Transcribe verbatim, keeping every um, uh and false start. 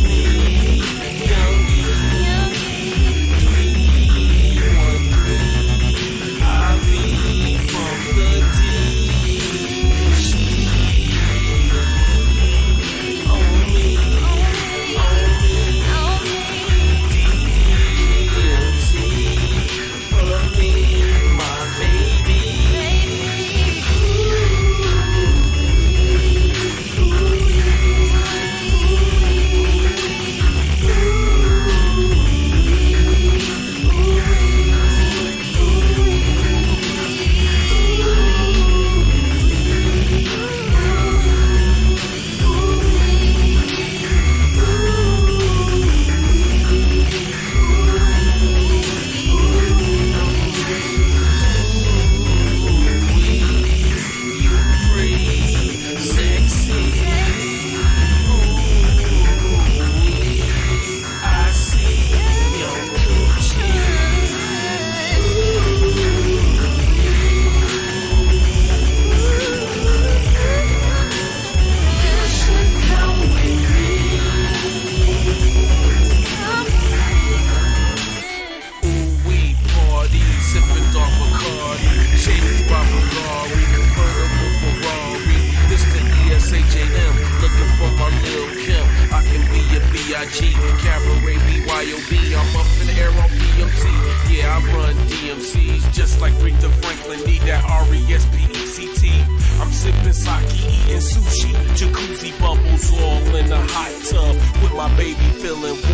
Cabaret, B Y O B, I'm up in the air on P M T. Yeah, I run D M Cs just like Aretha Franklin, need that R E S P E C T. I'm sipping sake, eating sushi, jacuzzi bubbles all in a hot tub with my baby feeling warm.